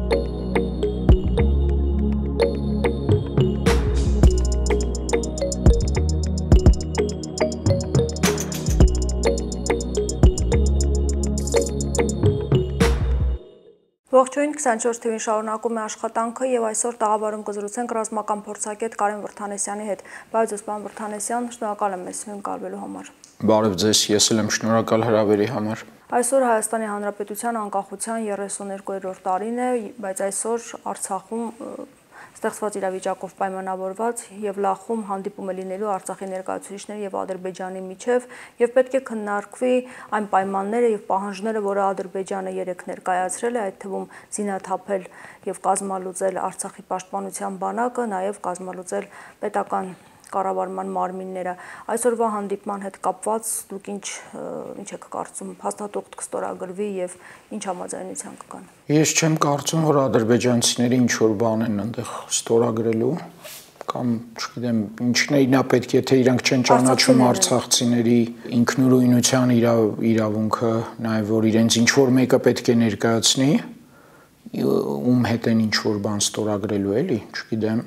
Ողջույն 24 թվին շարունակում է աշխատանքը եւ այսօր տաղավարում կզրուցենք ռազմական փորձագետ Կարեն Վրդանեսյանի հետ։ Բարև ձեզ, պարոն Վրդանեսյան, շնորհակալ եմ մեզ հյուրին կալվելու համար։ Բարև ձեզ, ես էլ եմ շնորհակալ հրավերի համար։ Այսօր Հայաստանի Հանրապետության անկախության 32-րդ տարին է, բայց այսօր Արցախում ստեղծված իրավիճակով պայմանավորված եւ լախում հանդիպում է լինելու Արցախի ներկայացուցիչների եւ Ադրբեջանի միջև եւ պետք է քննարկվի այն պայմանները եւ պահանջները, որը Ադրբեջանը երեք ներկայացրել է, այդ թվում զինաթափել եւ կազմալուծել Արցախի պաշտպանության բանակը, նաեւ կազմալուծել պետական կառավարման մարմինները։ Այսօրվա հանդիպման հետ կապված դուք ինչ եք կարծում, փաստաթուղթ կստորագրվի եւ ինչ համաձայնության կգան։ Ես չեմ կարծում, որ ադրբեջանցիները ինչ որ բան են այնտեղ ստորագրելու կամ չգիտեմ ինչն է նա պետք է թե իրանք չեն ճանաչում արցախցիների ինքնուրույնության իրավունքը, նաեւ որ իրենց ինչ որ մեկը պետք է ներկայացնի, ում հետ են ինչ որ բան ստորագրելու էլի, չգիտեմ։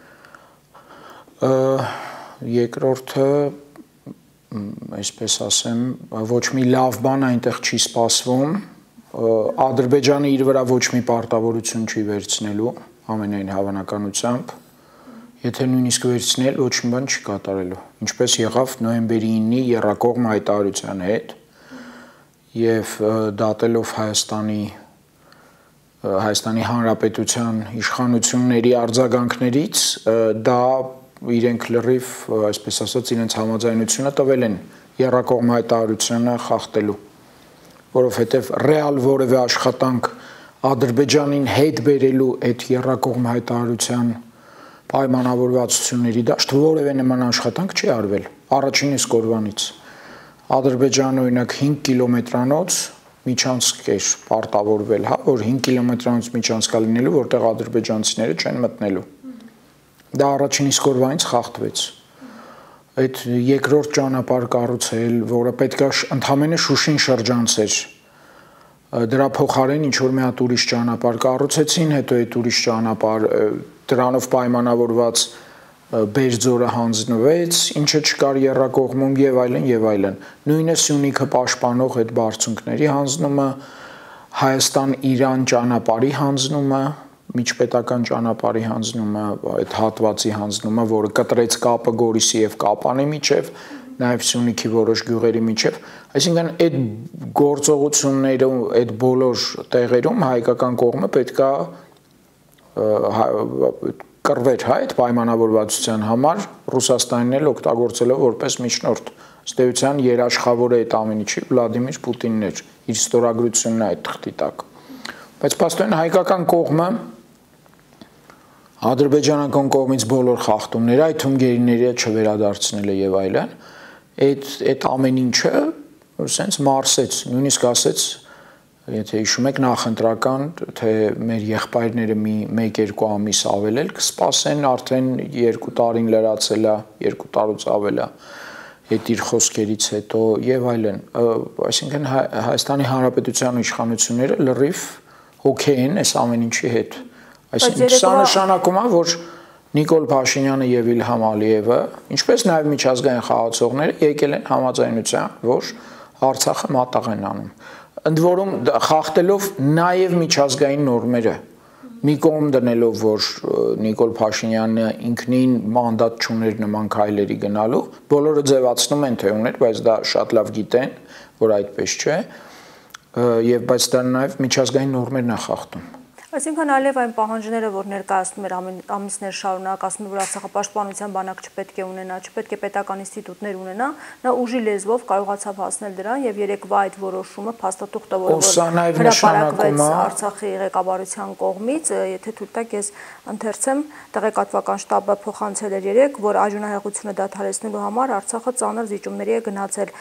Երկրորդը, այսպես ասեմ, ոչ մի լավ բան այնտեղ չի սպասվում, Ադրբեջանը իր վրա ոչ մի պարտավորություն չի վերցնելու, ամենայն հավանականությամբ, եթե նույնիսկ վերցնել, ոչ մի բան չի կատարելու, ինչպես եղավ նոյեմբերի 9-ի եռակողմ հայտարարության հետ եւ դատելով Հայաստանի Հանրապետության իշխանությունների արձագանքներից, դա իրենք լրիվ, այսպես ասած, իրենց համաձայնությունը տվել են եռակողմ հայտարարությունը խախտելու, որովհետև ռեալ որևէ աշխատանք Ադրբեջանին հետ բերելու այդ եռակողմ հայտարարության պայմանավորվածությունների դաշտ որևէ նման աշխատանք չի արվել առաջին իսկ օրվանից։ Ադրբեջանը օրինակ 5 կիլոմետրանոց միջանցք էր պարտավորվել, հա, որ 5 կիլոմետրանոց միջանցք լինելու, որտեղ ադրբեջանցիները չեն մտնելու։ Դա առաջին իսկ օրվանից խախտվեց։ Այդ երկրորդ ճանապարհ կառուցել, որը պետք է ընդհանրապես Շուշին շրջանցեր, դրա փոխարեն ինչ որ մի հատ ուրիշ ճանապարհ կառուցեցին, հետո այդ ուրիշ ճանապարհ դրանով պայմանավորված Բերձորը հանձնվեց, ինչը չկար եռակողմում եւ այլն եւ այլն։ Նույնը Սյունիքը պաշտպանող այդ բարձունքների հանձնումը, Հայաստան-Իրան ճանապարհի հանձնումը, միջպետական ճանապարհի հանձնումը, այդ հատվածի հանձնումը, որը կտրեց կապը Գորիսի եւ Կապանի միջև, նաեւ Սյունիքի որոշ գյուղերի միջև, այսինքն այդ գործողությունները, այդ բոլոր տեղերում հայկական կողմը պետքա կռվեր, հա, այդ պայմանավորվածության համար Ռուսաստանն էլ օգտագործելով որպես միջնորդ, ըստ էության երաշխավորը այդ ամեն ինչի Վլադիմիր Պուտինն էր, իր ստորագրությունն այդ թղթի տակ։ Բայց փաստորեն հայկական կողմը ադրբեջանական կողմից բոլոր խախտումները, այդ թվում գերիները չվերադարձնելը եւ այլն, այդ ամեն ինչը sense մարսեց, նույնիսկ ասեց, եթե հիշում եք նախընտրական, թե մեր եղբայրները մի 1-2 ամիս ավել էլ կսպասեն, արդեն 2 տարին լրացել է, 2 տարուց ավել է, այդ իր խոսքերից հետո եւ այլն, այսինքն Հայաստանի Հանրապետության իշխանությունները լրիվ հոգե են այս ամեն ինչի հետ։ Այսինքն սա նշանակում է, որ Նիկոլ Փաշինյանը եւ Իլհամ Ալիևը, ինչպես նաեւ միջազգային խաղացողները եկել են համաձայնության, որ Արցախը մատաղ են անում։ Ընդ որում խախտելով նաեւ միջազգային նորմերը, մի կողմ դնելով, որ Նիկոլ Փաշինյանը ինքնին մանդատ չուներ նման քայլերի գնալու, բոլորը ձևացնում են թե ուներ, բայց դա շատ լավ գիտեն, որ այդպես չէ, եւ բայց դա նաեւ միջազգային նորմերն է խախտում։ Այսինքն այլև այն պահանջները, որ ներկայացնում էր ամիսներ շարունակ, ասում էր, որ Արցախի պաշտպանության բանակ չպետք է ունենա, չպետք է պետական ինստիտուտներ ունենա, նա ուժի լեզվով կարողացավ հասնել դրան եւ երեկվա այդ որոշումը փաստաթուղթը, որը հրապարակվեց Արցախի ղեկավարության կողմից, եթե թույլ տաք ես ընթերցեմ, տեղեկատվական շտաբը փոխանցել էր երեկ, որ արժանահեղությունը դադարեցնելու համար Արցախը ծանր զիջումների է գնացել,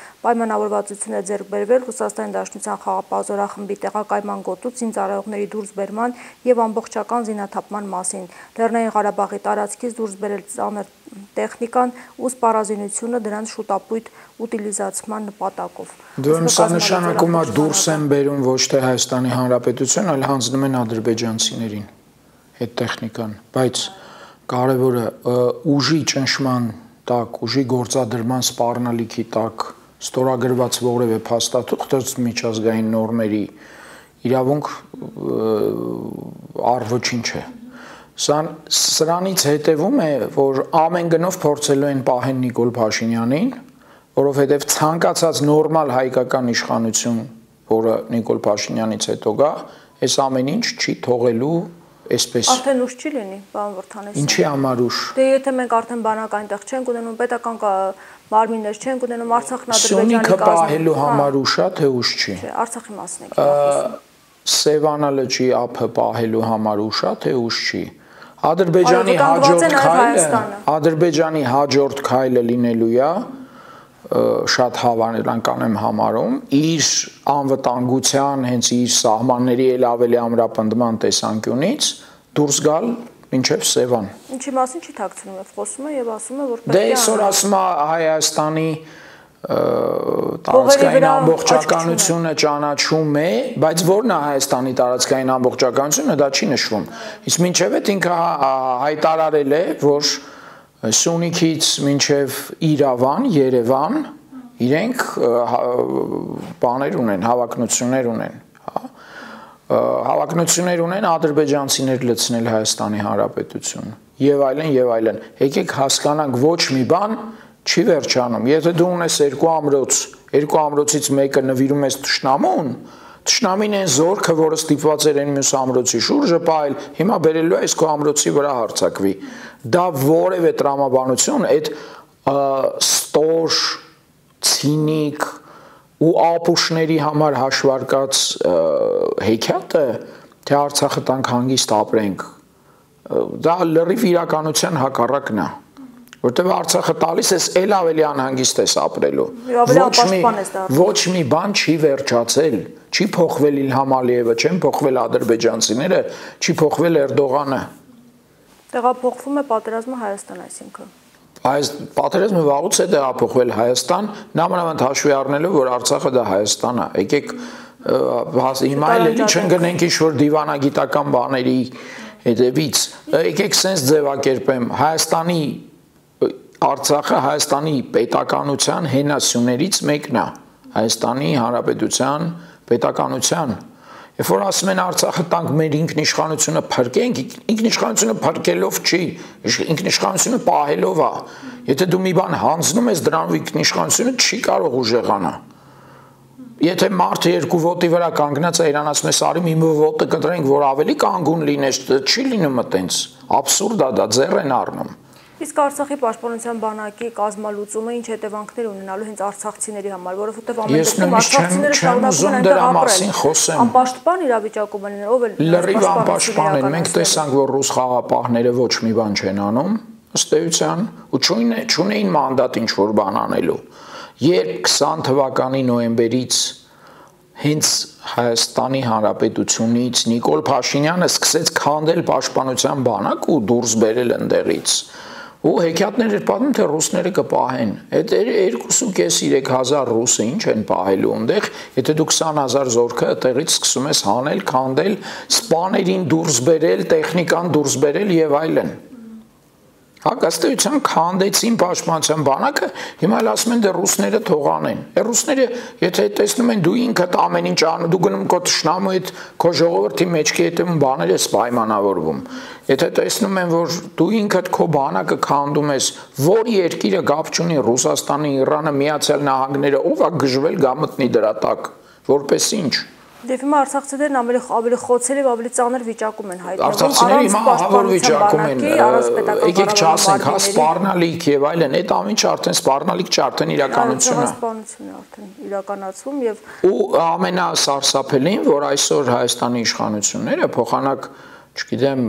պայմանավորվածություն է ձեռք բերվել Ռուսաստանի Դաշնության խաղապահ զորախմբի տեղակայման գոտուց զինծառայողների դուրսբերման եւ ամբողջական զինաթափման մասին։ Լեռնային Ղարաբաղի տարածքից դուրս բերել ծանր տեխնիկան ու սպառազինությունը դրանց շուտապույտ ուտիլիզացման նպատակով։ Դու սա նշանակում է դուրս են բերում ոչ թե Հայաստանի Հանրապետություն, այլ հանձնում են ադրբեջանցիներին այդ տեխնիկան, բայց կարևորը ուժի ճնշման տակ, ուժի գործադրման սպառնալիքի տակ ստորագրված որևէ փաստաթուղթ միջազգային նորմերի իրավունք ոչինչ է։ Սրանից հետևում է, որ ամեն գնով փորձելու են պահեն Նիկոլ Փաշինյանին, որովհետև ցանկացած նորմալ հայկական իշխանություն, որը Նիկոլ Փաշինյանից հետո գա, այս ամեն ինչ չի թողելու այսպես։ Արդեն ուշ չի լինի, պարոն Վարդանեսյան։ Ինչի համար ուշ։ Դե եթե մենք արդեն բանակ այնտեղ չենք ունենում, պետական մարմիններ չենք ունենում, Արցախն Ադրբեջանի կազմում։ Սյունիքը պահելու համար ուշ է, թե ուշ չի։ Չէ, Արցախի մասն է խոսում։ Սևանա լճի ափը պահելու համար ուշ է, թե ուշ չի։ Ադրբեջանի հաջորդ քայլը լինելու է շատ հավանական եմ համարում իր անվտանգության հենց իր սահմանների էլ ավելի ամրապնդման տեսանկյունից դուրս գալ մինչև Սևան։ Ինչի մասին չի թաքցնում, խոսում է եւ ասում է, որ պետք է այսօր ասում է Հայաստանի տարածքային ամբողջականությունը ճանաչում է, բայց ո՞րն է Հայաստանի տարածքային ամբողջականությունը, դա չի նշվում։ Իսկ մինչև այդ ինքը հայտարարել է, որ Սյունիքից մինչև Իրավան, Երևան իրենք բաներ ունեն, հավակնություններ ունեն ադրբեջանցիներ լցնել Հայաստանի Հանրապետություն եւ այլն եւ այլն։ Եկեք հասկանանք, ոչ մի բան չի վերջանում։ Եթե դու ունես երկու ամրոցից մեկը նվիրում ես թշնամուն, Թշնամին են զորքը, որը ստիպված էր այն մյուս ամրոցի շուրջը պահել, հիմա բերելու է այս քո ամրոցի վրա հարձակվի։ Դա որևէ տրամաբանություն, այդ ստոր, ցինիկ ու ապուշների համար հաշվարկած հեքիաթը, թե Արցախը տանք հանգիստ ապրենք, դա լրիվ իրականության հակառակն է։ Որտեղ Արցախը տալիս ես էլ ավելի անհանգիստ ես ապրելու։ Ոչ մի բան չի վերջացել, չի փոխվել Իլհամ Ալիևը, չեն փոխվել ադրբեջանցիները, չի փոխվել Էրդողանը։ Տեղափոխվում է պատերազմը Հայաստան, այսինքն։ Այս պատերազմը վաղուց է տեղափոխվել Հայաստան, նամանավանդ հաշվի առնելով, որ Արցախը դա Հայաստան է։ Եկեք հիմա էլ չընկնենք ինչ-որ դիվանագիտական բաների հետևից։ Եկեք սենց ձևակերպեմ Հայաստանի Արցախը Հայաստանի պետականության հենասյուներից մեկն է, Հայաստանի Հանրապետության պետականության։ Երբ որ ասում են Արցախը տանք մեր ինքնիշխանությունը փրկենք, ինքնիշխանությունը փրկելով չի, ինքնիշխանությունը պահելով է։ Եթե դու մի բան հանձնում ես դրանով ինքնիշխանությունը չի կարող ուժեղանա։ Եթե մարդը երկու ոտի վրա կանգնած է, իրան ասում ես արի մի ոտը կտրենք, որ ավելի կանգուն լինես, չի լինում այտենց։ Աբսուրդ է դա, ձեռ են առնում։ Իսկ Արցախի պաշտպանության բանակի կազմալուծումը ինչ հետևանքներ ունենալու հենց արցախցիների համար, որովհետև ամեն դեպքում արցախցիները շարունակում են այնտեղ ապրել։ Անպաշտպան իրավիճակում են, ով է լրիվ անպաշտպան են։ Մենք տեսանք, որ ռուս խաղապահները ոչ մի բան չեն անում, ըստ էության, ու չունեին մանդատ ինչ-որ բան անելու։ Երբ 20 թվականի նոյեմբերից հենց Հայաստանի Հանրապետությունից Նիկոլ Փաշինյանը սկսեց քանդել պաշտպանության բանակ ու դուրս բերել ընդեղից։ Ու հեքիաթներ էր պատմում, թե ռուսները կպահեն։ Այդ 2.5-3 հազար ռուսը ինչ են պահելու այնտեղ, եթե դու 20,000 զորքը այդտեղից սկսում ես հանել, քանդել, սպաներին դուրս բերել, տեխնիկան դուրս բերել եւ այլն։ Հակաստեյության քանդեցին պաշտպանության բանակը, հիմա էլ ասում են դե ռուսները թողանեն։ Ռուսները, եթե տեսնում են դու ինքդ ամեն ինչ անում, դու գնում քո թշնամու հետ, քո ժողովրդի մեջքի հետևում բաներ ես պայմանավորվում։ Եթե տեսնում են, որ դու ինքդ քո բանակը քանդում ես, որ երկիրը գապ չունի Ռուսաստանը, Իրանը, Միացյալ Նահանգները, ով է գժվել գա մտնի դրա տակ, որպես ինչ։ Դե հիմա արցախցիներն ավելի խոցել եւ ավելի ծանր վիճակում են հայտնվում։ Արցախցիները հիմա ահավոր վիճակում են։ Եկեք չասենք, հա սպառնալիք եւ այլն, այդ ամենը արդեն սպառնալիք չէ, արդեն իրականություն է։ Սպառնությունն է արդեն իրականացվում եւ ու ամենասարսափելին, որ այսօր Հայաստանի իշխանությունները փոխանակ չգիտեմ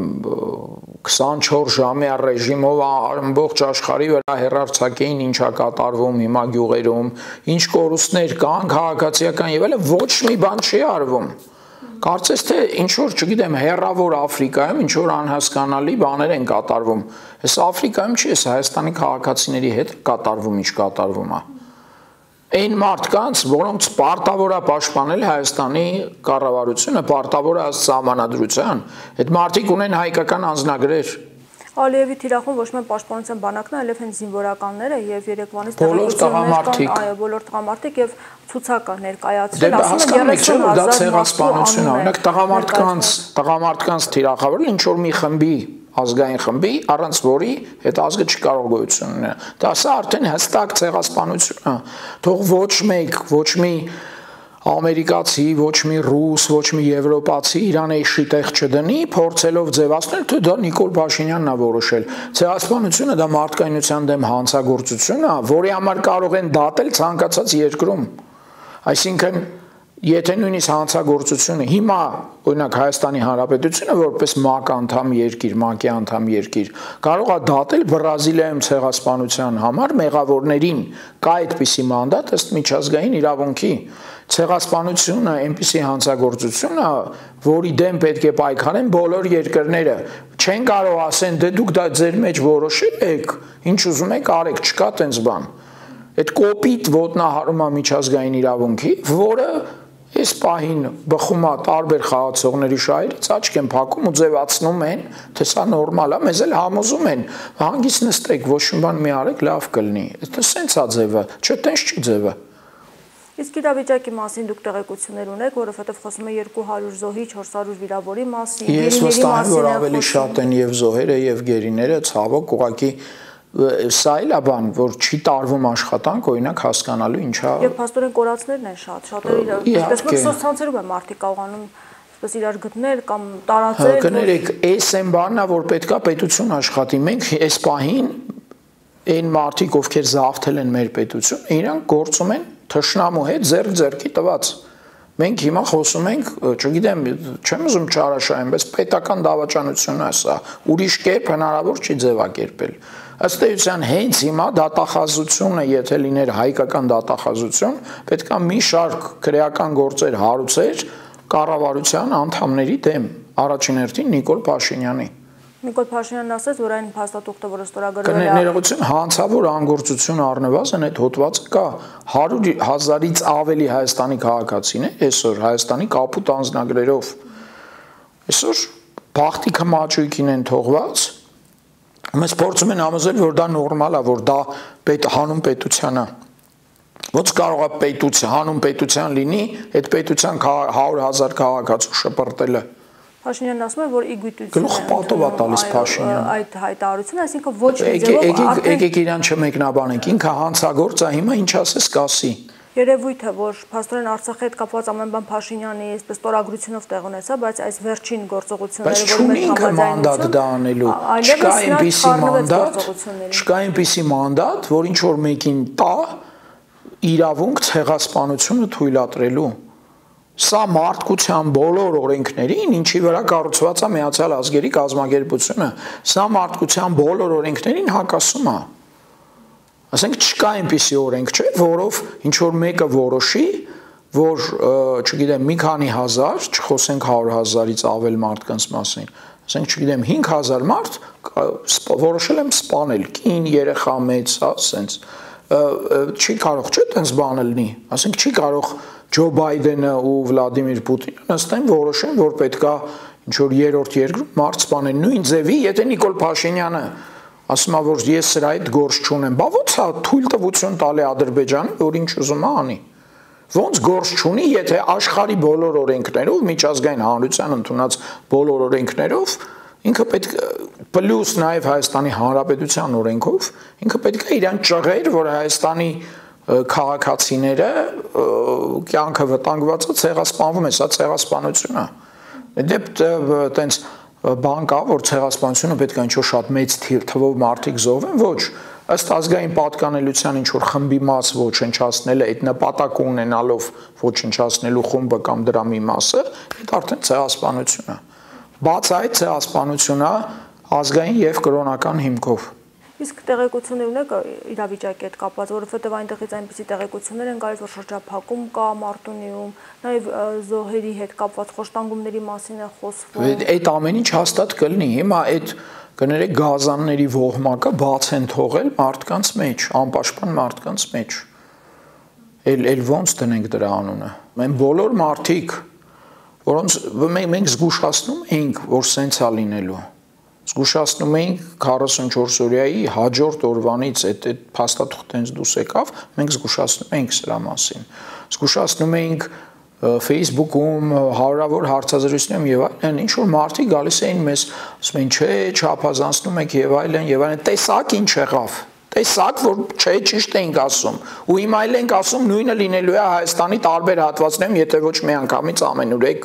24 ժամյա ռեժիմով ամբողջ աշխարհի վրա հերարցակեին ինչա կատարվում հիմա գյուղերում, ինչ կորուստներ կան, քաղաքացիական եւ այլն, ոչ մի բան չի արվում։ Կարծես թե ինչ որ, չգիտեմ, հեռավոր Աֆրիկայում ինչ որ անհասկանալի բաներ են կատարվում։ Այս Աֆրիկայում չի, այս Հայաստանի քաղաքացիների հետ կատարվում, ինչ կատարվում է։ Այն մարդկանց, որոնց պարտավոր է պաշտպանել Հայաստանի կառավարությունը, պարտավոր է սահմանադրության, այդ մարդիկ ունեն հայկական անձնագրեր։ Ալիևի թիրախում ոչ միայն պաշտպանության բանակն է, այլև հենց զինվորականները եւ երեկվանից բոլոր տղամարդիկ, այո, բոլոր տղամարդիկ եւ ցուցակը ներկայացրել, ասում են 30,000 ցեղասպանություն, օրինակ տղամարդկանց թիրախավորել ինչ որ մի խմբի, ազգային խմբի, առանց որի այդ ազգը չի կարող գոյություն ունենալ։ Դա սա արդեն հստակ ցեղասպանություն է։ Թող ոչ մեկ, ոչ մի ամերիկացի, ոչ մի ռուս, ոչ մի եվրոպացի իրան էշի տեղ չդնի, փորձելով ձևացնել, թե դա Նիկոլ Փաշինյանն է որոշել։ Ցեղասպանությունը դա մարդկայնության դեմ հանցագործություն է, որի համար կարող են դատել ցանկացած երկրում։ Այսինքն, եթե նույնիսկ հանցագործությունը հիմա, օրինակ Հայաստանի Հանրապետությունը որպես ՄԱԿ անդամ երկիր, ՄԱԿ-ի անդամ երկիր, կարող է դատել Բրազիլիայում ցեղասպանության համար մեղավորներին, կա այդպիսի մանդատ ըստ միջազգային իրավունքի։ Ցեղասպանությունը այնպիսի հանցագործություն է, որի դեմ պետք է պայքարեն բոլոր երկրները։ Չեն կարող ասեն, դե դուք դա ձեր մեջ որոշել եք, ինչ ուզում եք արեք, չկա տենց բան։ Այդ կոպիտ ոտնահարումը միջազգային իրավունքի, որը այս պահին բխում է տարբեր խաղացողների շահերից, աչք են փակում ու ձևացնում են, թե սա նորմալ է, մեզ էլ համոզում են, հանգիստ նստեք, ոչ մի բան մի արեք, լավ կլինի։ Դա սենց է ձևը, չէ՞ տենց չի ձևը։ Իսկ իրավիճակի մասին դուք տեղեկություններ ունեք, որովհետև խոսում է 200 զոհի, 400 վիրավորի մասին, Ես վստահ եմ, որ ավելի շատ են եւ զոհերը եւ գերիները, ցավոք, ուղղակի սա էլ է բան, որ չի տարվում աշխատանք, օրինակ հասկանալու ինչա։ Եվ փաստորեն կորածներն են շատ, շատերը տեսնում սոցցանցերում են մարդիկ կարողանում այսպես իրար գտնել կամ տարածել։ Կներեք, այս այն բանն է, որ պետքա պետություն աշխատի։ Մենք այս պահին այն մարդիկ, ովքեր զավթել են մեր պետությունը, իրանք գործում են թշնամու հետ ձեռքի տված։ Մենք հիմա խոսում ենք, չգիտեմ, չեմ ուզում չարաշահեմ, բայց պետական դավաճանությունն է սա, ուրիշ կերպ հնարավոր չի ձևակերպել։ Ըստ էության հենց հիմա դատախազությունը, եթե լիներ հայկական դատախազություն, պետք է մի շարք քրեական գործեր հարուցեր կառավարության անդամների դեմ, առաջին հերթին Նիկոլ Փաշինյանի։ Նիկոլ Փաշինյանն ասաց, որ այն փաստաթուղթը, որը ստորագրվել է, ներողություն, հանցավոր անգործություն առնվազն այդ հոդվածը կա 100,000-ից ավելի Հայաստանի քաղաքացիներ այսօր Հայաստանի կապուտ անձնագրերով։ Այսօր բախտի քմաճույքին են թողված, մեզ փորձում են համոզել, որ դա նորմալ է, որ դա հանուն պետության է։ Ոնց կարող է հանուն պետության լինի այդ պետության 100,000 քաղաքացու շպրտելը։ Փաշինյանն ասում է, որ իգույտություն գլուխ պատով է տալիս Փաշինյանը այդ հայտարարությունը, այսինքն ոչ մի ձևով եկեք իրան չմեկնաբանենք, ինքը հանցագործ է, հիմա ինչ ասես կասի։ Երևույթ է, որ փաստորեն Արցախի հետ կապված ամեն բան Փաշինյանի այսպես ստորագրությունով տեղ ունեցա, բայց այս վերջին գործողությունները, որ մենք մանդատ դա անելու, չկա այնպիսի մանդատ, որ ինչ որ մեկին տա իրավունք ցեղասպանությունը թույլատրելու։ Սա մարդկության բոլոր օրենքներին, ինչի վրա կառուցված է Միացյալ Ազգերի կազմակերպությունը, սա մարդկության բոլոր օրենքներին հակասում է։ Ասենք չկա այնպիսի օրենք, չէ, որով ինչ որ մեկը որոշի, որ, չգիտեմ, մի քանի հազար, չխոսենք 100,000-ից ավել մարդկանց մասին, ասենք, չգիտեմ, 5,000 մարդ որոշել եմ սպանել, կին, երեխա, մեծ, ասենց, չի կարող, չէ, տենց բանը լինի, ասենք, չի կարող Ջո Բայդենը ու Վլադիմիր Պուտինը նստեն որոշեն, որ պետքա ինչ որ երրորդ երկրում մարդ սպանեն նույն ձևի, եթե Նիկոլ Փաշինյանը ասում է, որ ես սրա հետ գործ չունեմ, բա ո՞նց է թույլտվություն տալի Ադրբեջանը, որ ինչ ուզում է անի։ Ոնց գործ չունի, եթե աշխարհի բոլոր օրենքներով, միջազգային հանրության ընդունած բոլոր օրենքներով, ինքը պետք պլյուս նաև Հայաստանի Հանրապետության օրենքով, ինքը պետք է իրան ճղեր, որ Հայաստանի քաղաքացիները կյանքը վտանգված է, ցեղասպանվում է, սա ցեղասպանություն է։ Դե տենց բան կա, որ ցեղասպանությունը պետք է ինչ-որ շատ մեծ թվով մարդիկ զոհվեն, ոչ, ըստ ազգային պատկանելության ինչ-որ խմբի մաս ոչնչացնելը, այդ նպատակ ունենալով ոչնչացնելու խումբը կամ դրա մի մասը, այդ արդեն ցեղասպանություն է։ Բաց այդ ցեղասպանությունը ազգային եւ կրոնական հիմքով։ Իսկ տեղեկություններ ունեք իրավիճակի հետ կապված, որովհետև այնտեղից այնպիսի տեղեկություններ են գալիս, որ շրջափակում կա Մարտունիում, նաև զոհերի հետ կապված խոշտանգումների մասին է խոսվում։ Այդ ամեն ինչ հաստատ կլինի։ Հիմա այդ կներեք գազանների ոհմակը բաց են թողել մարդկանց մեջ, անպաշտպան մարդկանց մեջ։ Էլ ոնց դնենք դրա անունը։ Մենք բոլոր մարդիկ, որոնց մենք զգուշացնում էինք, որ սենց է լինելու։ Զգուշացնում էինք 44 օրյայի հաջորդ օրվանից այդ փաստաթուղթից դուրս եկավ, մենք զգուշացնում էինք սրա մասին։ Զգուշացնում էինք Facebook-ում հարյուրավոր հարցազրույցներում եւ այլն, ինչ որ մարդիկ գալիս էին մեզ, ասում էին, չէ, չափազանցնում եք եւ այլն, տեսակ ինչ եղավ։ Տեսակ, որ չէ, ճիշտ էինք ասում։ Ու հիմա այլ ենք ասում, նույնը լինելու է Հայաստանի տարբեր հատվածներում, եթե ոչ մի անգամից ամենուրեք։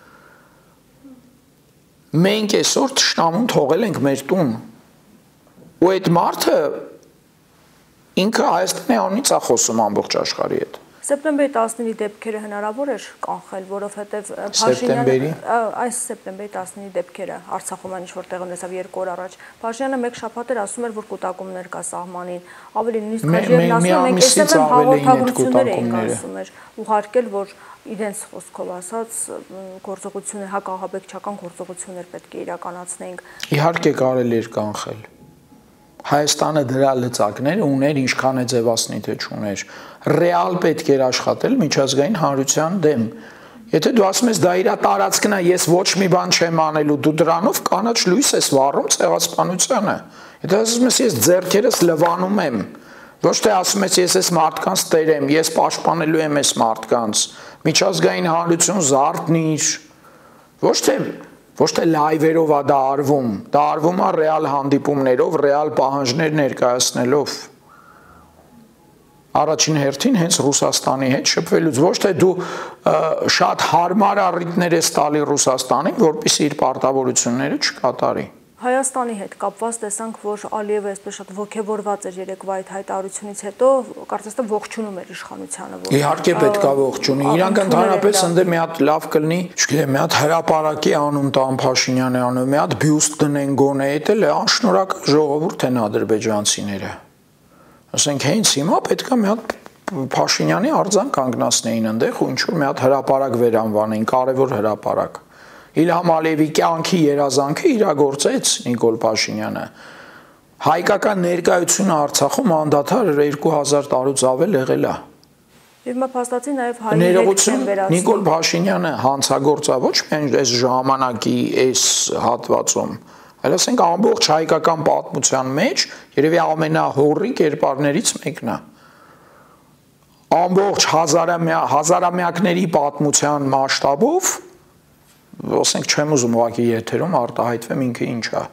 Մենք այսօր թշնամուն թողել ենք մեր տուն։ Ու այդ մարդը ինքը Հայաստանի անունից է խոսում ամբողջ աշխարհի հետ։ Սեպտեմբերի 19-ի դեպքերը հնարավոր էր կանխել, որովհետև այս սեպտեմբերի 19-ի դեպքերը Արցախում ինչ որ տեղի ունեցավ 2 օր առաջ, Փաշինյանը մեկ շաբաթ էր ասում էր, որ կուտակումներ կա սահմանին, ավելի նույնիսկ Քաջերն ասում են, մենք այսօր հաղորդագրություններ էինք ասում էր, ուղարկել, որ իրենց խոսքով ասած գործողություններ, հակահաբեկչական գործողություններ պետք է իրականացնենք։ Իհարկե կարելի էր կանխել։ Հայաստանը դրա լծակները ուներ, ինչքան է ձևացնի թե չուներ։ Ռեալ պետք էր աշխատել միջազգային հանրության դեմ։ Եթե դու ասում ես դա իր տարածքն է, ես ոչ մի բան չեմ անելու, դու դրանով կանաչ լույս ես վառում ցեղասպանությանը։ Եթե ասում ես ես ձեռքերս լվանում եմ, ոչ թե ասում ես ես այս մարդկանց տեր եմ, ես պաշտպանելու եմ այս մարդկանց, միջազգային հանրություն զարթնիր, ոչ թե լայվերով է դա արվում է ռեալ հանդիպումներով, ռեալ պահանջներ ներկայացնելով։ Առաջին հերթին հենց Ռուսաստանի հետ շփվելուց, ոչ թե դու շատ հարմար առիթներ ես տալի Ռուսաստանին, որպեսզի իր պարտավորությունները չկատարի։ Հայաստանի հետ կապված տեսանք, որ Ալիևը այսպես շատ ոգևորված էր երեկվա այդ հայտարարությունից հետո, կարծես թե ողջունում էր իշխանությանը, որ իհարկե պետք է ողջունի։ Իրանք ընդհանրապես ընդ մի հատ լավ կլինի, չգիտեմ, մի հատ հրապարակի անուն տան Փաշինյանի անուն, մի հատ բյուստ դնեն գոնե, դա էլ է անշնորհակալ ժողովուրդ են ադրբեջանցիները։ Ասենք հենց հիմա պետք է մի հատ Փաշինյանի արձան կանգնացնեին այնտեղ ու ինչ որ մի հատ հրապարակ վերանվանեին, կարևոր հրապարակ։ Իլհամ Ալիևի կյանքի երազանքը իրագործեց Նիկոլ Փաշինյանը։ Հայկական ներկայությունը Արցախում անդադար 2000 տարուց ավել եղել է։ Եվ մա փաստացի նաև հայերի հետ են վերացել։ Նիկոլ Փաշինյանը հանցագործա ոչ միայն այս ժամանակի այս հատվածում, այլ ասենք ամբողջ հայկական պատմության մեջ երևի ամենահոռի կերպարներից մեկն է։ Ամբողջ հազարամյակների պատմության մասշտաբով ասենք չեմ ուզում ուղղակի եթերում արտահայտվեմ ինքը ինչ է։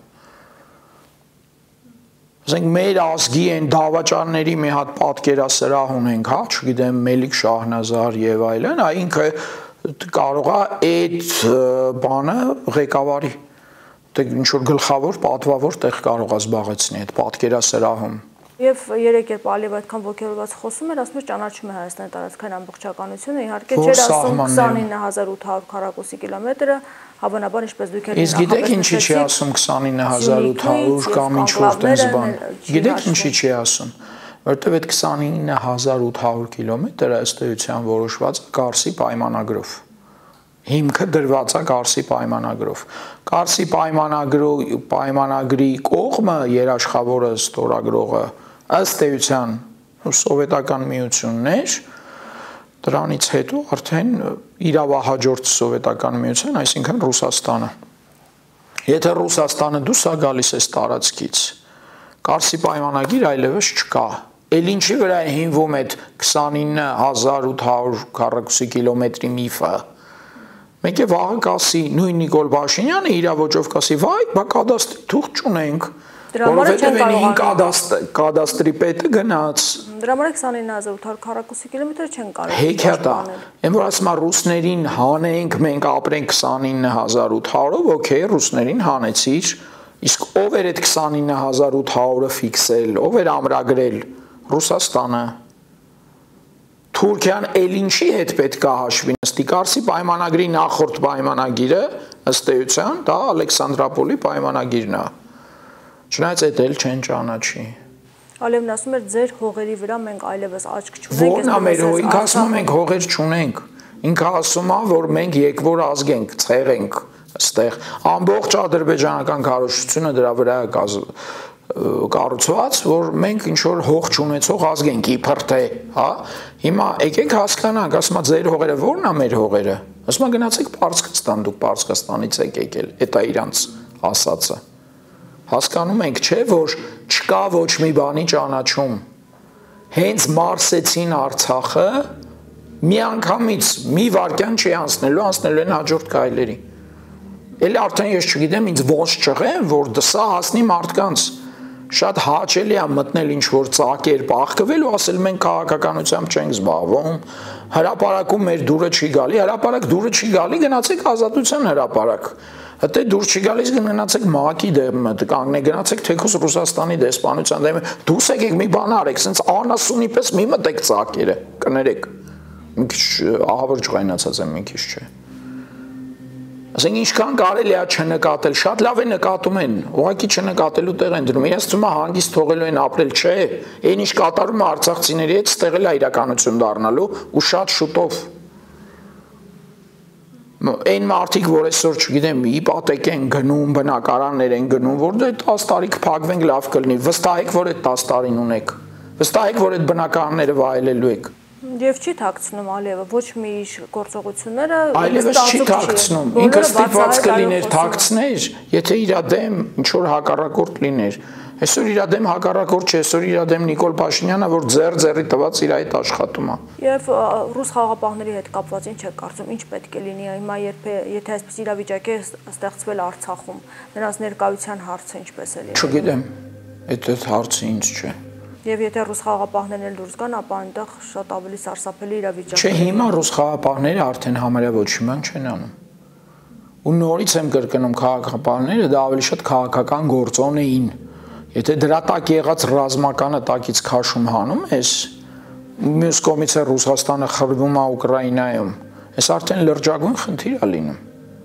Ասենք մեր ազգի են դավաճանների մի հատ պատկերասրահ ունենք, հա, չգիտեմ, Մելիք Շահնազար եւ այլն, ինքը կարող է այդ բանը ղեկավարի, ինչ որ գլխավոր պատվավոր տեղ կարող է զբաղեցնի այդ պատկերասրահում։ Եվ երեք երբ Ալիևը այդքան ոգևորված խոսում էր, ասում էր ճանաչում է Հայաստանի տարածքային ամբողջականությունը, իհարկե չէր ասում 29800 քառակուսի կիլոմետրը, հավանաբար ինչպես դուք եք իսկ գիտեք ինչի չի ասում 29800 կամ ինչ որ տես բան։ Գիտեք ինչի չի ասում, որտեղ այդ 29800 կիլոմետրը ըստ էության որոշված Կարսի պայմանագրով։ Հիմքը դրված է Կարսի պայմանագրով։ Կարսի պայմանագրի կողմը երաշխավորը ստորագրողը ըստ էության սովետական միությունն էր, դրանից հետո արդեն իրավահաջորդ սովետական միության, այսինքն Ռուսաստանը։ Եթե Ռուսաստանը դուրս է գալիս այս տարածքից, Կարսի պայմանագիր այլևս չկա։ Էլ ինչի վրա է հիմնվում այդ 29800 քառակուսի կիլոմետրի միֆը։ Մեկ է վաղը կասի նույն Նիկոլ Փաշինյանը իր ոճով կասի, վայ, բա կադաստրի թուղթ չունենք, որովհետև այն կադաստրի պետը գնաց։ Դրա համար 29800 քառակուսի կիլոմետր չեն կարող։ Հեքիաթ է։ Այն որ ասում է ռուսներին հանենք, մենք ապրենք 29800-ով, օքեյ, ռուսներին հանեցիր, իսկ ով էր այդ 29800-ը ֆիքսել, ով էր ամրագրել։ Ռուսաստանը։ Թուրքիան էլ ինչի հետ պետք է հաշվի նստի։ Կարսի պայմանագրի նախորդ պայմանագիրը ըստ էության դա Ալեքսանդրապոլի պայմանագիրն է։ Չնայած այդ էլ չեն ճանաչի։ Ալևն ասում էր ձեր հողերի վրա մենք այլևս աչք չունենք։ Որն է մեր հող, ինքը ասում է մենք հողեր չունենք։ Ինքը ասում է, որ մենք եկվոր ազգ ենք, ցեղ ենք այստեղ։ Ամբողջ ադրբեջանական քարոզությունը դրա վրա է կառուցված, որ մենք ինչ որ հող չունեցող ազգ ենք, իբր թե, հա։ Հիմա եկեք հասկանանք, ասում է ձեր հողերը ո՞րն է մեր հողերը։ Ասում է գնացեք Պարսկաստան, դուք Պարսկաստանից եք եկել, դա իրանց ասածը։ Հասկանում ենք, չէ, որ չկա ոչ մի բանի ճանաչում։ Հենց մարսեցին Արցախը, միանգամից մի վարքյան չի անցնելու են հաջորդ քայլերի։ Էլ արդեն ես չգիտեմ, ինձ ոնց չղեմ, որ դսա հասնի մարդկանց։ Շատ հաճելի է մտնել ինչ-որ ծակեր պահկվել ու ասել մենք քաղաքականությամբ չենք զբաղվում, հրապարակում մեր դուրը չի գալի, հրապարակ դուրը չի գալի, գնացեք ազատության հրապարակ։ Հետո դուրս չի գալիս գնացեք ՄԱԿ-ի դեմ, կանգնեք գնացեք թեկուզ Ռուսաստանի դեսպանության դեմ, դուրս եկեք մի բան արեք, սենց անասունի պես մի մտեք ծակերը, կներեք։ Մի քիչ ահավոր ջղայնացած եմ, մի քիչ չէ։ Ասենք ինչքան կարելի է չնկատել, շատ լավ է նկատում են, ուղղակի չնկատելու տեղ են դնում, իրենց թվում է հանգիստ թողելու են ապրել, չէ, այն ինչ կատարում է արցախցիների հետ ստեղել է իրականություն դառնալու ու շատ շուտով։ Այն մարդիկ, որ այսօր չգիտեմ, իպատեկ են գնում, բնակարաններ են գնում, որ դե 10 տարի կփակվենք լավ կլինի, վստահեք, որ այդ 10 տարին ունեք, վստահեք, որ այդ բնակարանները վայելելու եք։ Եվ չի թաքցնում Ալիևը ոչ մի իր գործողությունները, այլևս չի թաքցնում, ինքը ստիպված կլիներ թաքցներ, եթե իր դեմ ինչ որ հակառակորդ լիներ։ Այսօր իր դեմ հակառակորդ չէ, այսօր իր դեմ Նիկոլ Փաշինյանը, որ ձեռի տված իր այդ աշխատում է։ Եվ ռուս խաղաղապահների հետ կապված ինչ է կարծում, ինչ պետք է լինի հիմա, եթե այսպես իրավիճակ է ստեղծվել Արցախում, նրանց ներկայության հարցը ինչպես է լինի։ Չգիտեմ, այդ հարցը ինձ չէ։ Եվ եթե ռուս խաղաղապահներն դուրս գան, ապա այնտեղ շատ ավելի սարսափելի իրավիճակ է։ Չէ, հիմա ռուս խաղաղապահները արդեն համարյա ոչ մի բան չեն անում։ Ու նորից եմ կրկնում, քաղաքապահները դա ավելի շատ քաղաքական գործոն էին։ Եթե դրա տակ եղած ռազմականը տակից քաշում հանում ես, մյուս կողմից է Ռուսաստանը խրվում է Ուկրաինայում, այս արդեն լրջագույն խնդիր է լինում։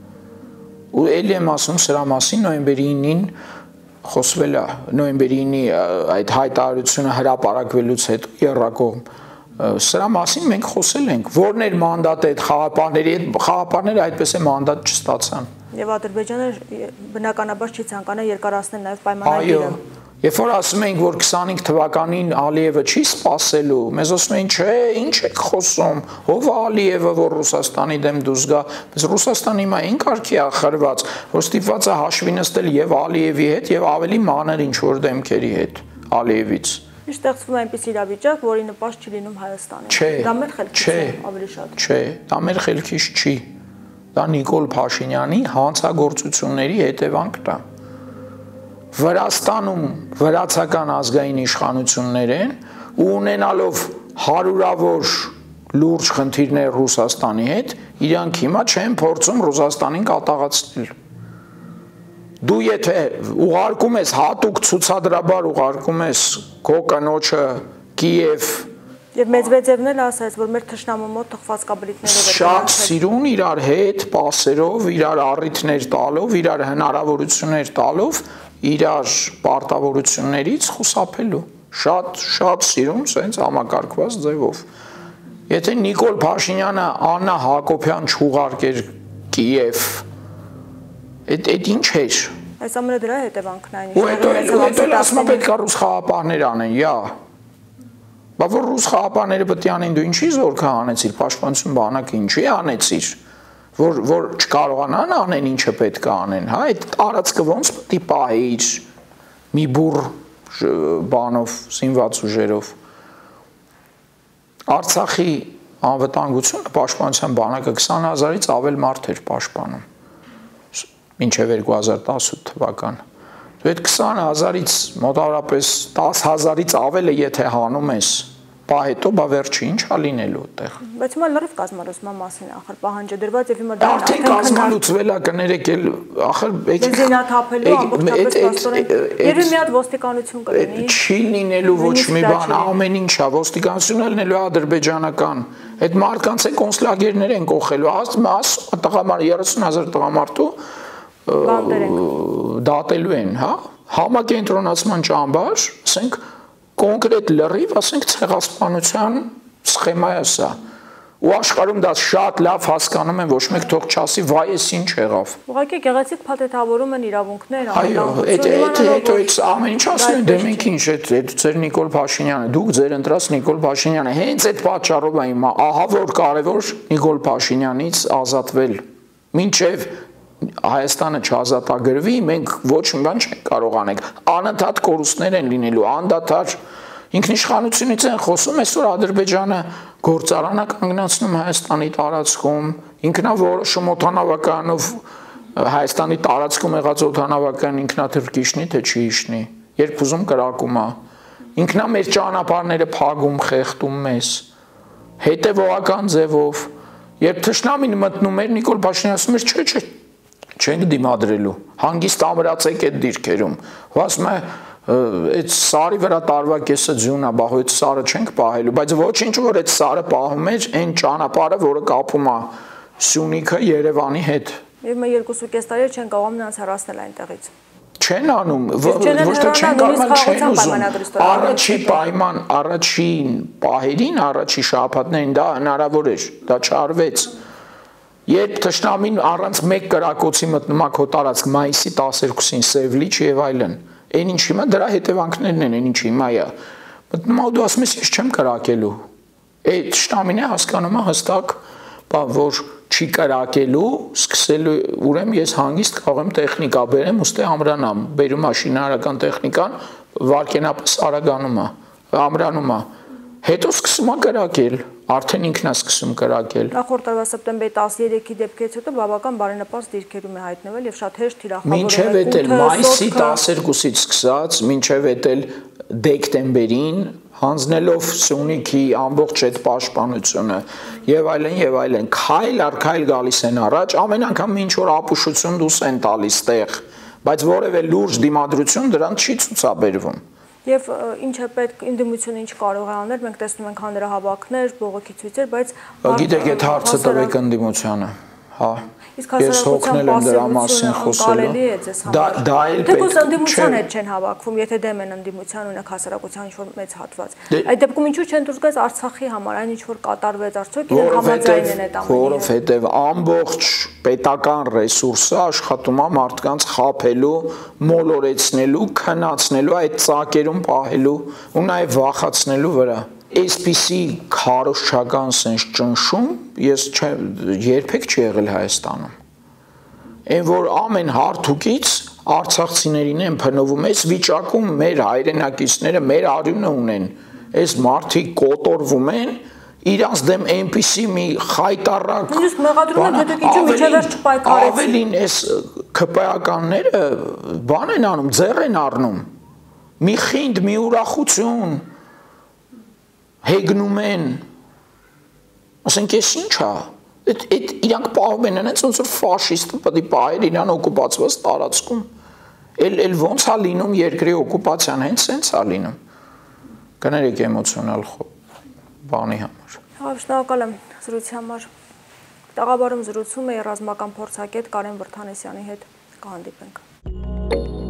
Ու էլի եմ ասում սրա մասին նոյեմբերի 9-ին խոսվել է, նոյեմբերի 9-ի այդ հայտարարությունը հրապարակվելուց հետո եռակողմ սրա մասին մենք խոսել ենք, որն էր մանդատը այդ խաղապահների հետ, խաղապահները այդպես է մանդատ չստացան։ Եվ Ադրբեջանը բնականաբար չի ցանկանա երկարացնել նաև պայմանագիրը։ Երբ որ ասում ենք, որ 25 թվականին Ալիևը չի սпасելու, մեզ ասում են, չէ, ինչ եք խոսում, ով է Ալիևը, որ Ռուսաստանի դեմ դուրս գա, բայց Ռուսաստանը հիմա այն կարգի է խրված, որ ստիպված է հաշվի նստել եւ Ալիևի հետ եւ ավելի մանր ինչ որ դեմքերի հետ Ալիևից։ Ինչ ստեղծվում է այնպես իրավիճակ, որի նպաստ չի լինում Հայաստանին։ Դա մեր խելքից է ավելի շատ։ Չէ, դա մեր խելքից չի։ Դա Նիկոլ Փաշինյանի հանցագործությունների հետևանքն է։ Վրաստանում վրացական ազգային իշխանություններ են ու ունենալով հարյուրավոր լուրջ խնդիրներ Ռուսաստանի հետ, իրանք հիմա չեն փորձում Ռուսաստանին կատաղացնել։ Դու եթե ուղարկում ես հատուկ ցուցադրաբար ուղարկում ես քո կնոջը Կիև Եվ Մեդվեդևն էլ ասաց, որ մեր թշնամու մոտ թխված կաբրիկներով է շատ սիրուն իրար հետ, պասերով, իրար առիթներ տալով, իրար հնարավորություններ տալով, իրար պարտավորություններից խուսափելու։ Շատ սիրուն, սենց համակարգված ձևով։ Եթե Նիկոլ Փաշինյանը Աննա Հակոբյան չուղարկեր Կիև, այդ ինչ էր։ Այս ամենը դրա հետևանքն այն Ու հետո ասում է պետք է ռուս խաղապահներ անեն, յա։ Բա որ ռուս խաղապահները պետք է անեն, դու ինչի զորքա անեցիր, պաշտպանություն բանակը ինչի անեցիր, որ չկարողանան անեն ինչը պետք է անեն, հա, այդ տարածքը ոնց պետք է պահեիր մի բուռ բանով, զինված ուժերով։ Արցախի անվտանգությունը պաշտպանության բանակը 20,000-ից ավել մարդ էր պաշտպանում, մինչև 2018 թվական։ Այդ 20,000-ից մոտավորապես 10,000-ից ավելը եթե հանում ես, բա հետո բա վերջի ինչ է լինելու այդտեղ։ Բայց հիմա լրիվ կազմալուծման մասին է ախր պահանջը դրված եւ հիմա դա արդեն կազմալուծվել է կներեք էլ ախր բենզինաթափելու ամբողջապես պաստորեն երբ մի հատ ոստիկանություն կլինի չի լինելու ոչ մի բան ամեն ինչ է ոստիկանությունը լինելու ադրբեջանական այդ մարդկանց է կոնսուլագերներ են կողելու տղամարդ 30,000 տղամարդու դատելու են, հա, Համակենտրոնացման ճամբար, ասենք կոնկրետ լրիվ, ասենք ցեղասպանության սխեմա է սա։ Ու աշխարհում դա շատ լավ հասկանում են, ոչ մեկ թող չասի, վայ, էս ինչ եղավ։ Ուղղակի գեղեցիկ փաթեթավորում են իրավունքներ, այո, այդ ամեն ինչ ասում են, դե մենք ինչ, այդ ձեր Նիկոլ Փաշինյանը, դուք ձեր ընտրած Նիկոլ Փաշինյանը, հենց այդ պատճառով է հիմա, ահա որ կարևոր Նիկոլ Փաշինյանից ազատվել։ Մինչև Հայաստանը չազատագրվի, մենք ոչ մի բան չենք կարող անենք։ Անընդհատ կորուստներ են լինելու, անդադար ինքնիշխանությունից են խոսում, այսօր Ադրբեջանը գործարան է կանգնացնում Հայաստանի տարածքում, ինքնա որոշում օդանավականով Հայաստանի տարածքում եղած օդանավական ինքնաթռիչքնի թե չի իշնի, երբ ուզում կրակում է, ինքնա մեր ճանապարհները փակում, խեղդում մեզ, հետևողական ձևով, երբ թշնամին մտնում էր, Նիկոլ Փաշինյանը ասում էր, չէ, չենք դիմադրելու, հանգիստ ամրացեք այդ դիրքերում, ասում է այդ սարի վրա տարվա կեսը ձյուն է, բա այդ սարը չենք պահելու, բայց ոչինչ որ այդ սարը պահում էր այն ճանապարհը, որը կապում է Սյունիքը Երևանի հետ։ Եվ մենք 2.5 տարի չեն կարող նրանց հեռացնել այնտեղից։ Չեն անում, ոչ թե չեն կարող, չեն ուզում։ Առաջի պայման, առաջին պահերին, առաջի շաբաթներին դա հնարավոր էր, դա չարվեց։ Երբ թշնամին առանց մեկ կրակոցի մտնում է քո տարածք մայիսի 12-ին Սևլիչ եւ այլն, այն ինչ հիմա դրա հետևանքներն են, այն ինչ հիմա է։ Մտնում է դու ասում ես ես չեմ կրակելու։ Այդ թշնամին է հասկանում է հստակ, որ չի կրակելու, սկսելու, ուրեմն ես հանգիստ կարող եմ տեխնիկա բերեմ, ուստի ամրանամ, բերում շինարարական տեխնիկան, վարկենապես արագանում է, ամրանում է։ Հետո սկսում է կրակել, արդեն ինքն է սկսում կրակել։ Նախորդ տարվա սեպտեմբերի 13-ի դեպքից հետո բավական բարենպաստ դիրքերում է հայտնվել եւ շատ հեշտ թիրախավորել։ Մինչև էտել մայիսի 12-ից սկսած, մինչև էտել դեկտեմբերին հանձնելով Սյունիքի ամբողջ այդ պաշտպանությունը եւ այլն, քայլ առ քայլ գալիս են առաջ, ամեն անգամ ինչ որ ապուշություն դուս են տալիս տեղ, բայց որևէ լուրջ դիմադրություն դրանց չի ցուցաբերվում։ Եվ ինչ է պետք, ընդդիմությունը ինչ կարող է անել, մենք տեսնում ենք հանրահավաքներ, բողոքի ցույցեր, բայց գիտեք, այդ հարցը տվեք ընդդիմությանը, հա։ Իսկ հասարակության պասիվությունը անկարելի է ձեզ համար։ Դա էլ պետք է։ Թեկուզ ընդդիմության հետ չեն հավաքվում, եթե դեմ են ընդդիմության ունեք հասարակության ինչ-որ մեծ հատված։ Այդ դեպքում ինչու չեն դուրս գալիս Արցախի համար, այն ինչ-որ կատարվեց, արդյոք իրենք համաձայն են այդ ամենի։ Որովհետև ամբողջ պետական ռեսուրսը աշխատում է մարդկանց խաբելու, մոլորեցնելու, քնացնելու, այդ ծակերում պահելու ու նաև վախացնելու վրա։ Այսպիսի քարոզչական sense ճնշում ես երբեք չի եղել Հայաստանում։ Այն որ ամեն հարթուկից արցախցիներին են փնովում, այս վիճակում մեր հայրենակիցները մեր արյունը ունեն, այս մարդիկ կոտորվում են, իրանց դեմ այնպիսի մի խայտառակ Իսկ մեղադրում են դեպի ինչու միջավայր չպայքարեցին։ Ավելին այս ԿՊԱ-կանները բան են անում, ձեռ են առնում։ Մի խինդ, մի ուրախություն հեգնում են, ասենք ես ինչ է, այդ իրանք պահում են, այնց ոնց որ ֆաշիստը պետք է պահեր իրան օկուպացված տարածքում, էլ ոնց է լինում երկրի օկուպացիան, հենց սենց է լինում, կներեք էմոցիոնալ բանի համար։ Շնորհակալ եմ զրույցի համար, տաղավարում զրուցում է ռազմական փորձագետ Կարեն Վրդանեսյանի հետ, կհանդիպենք։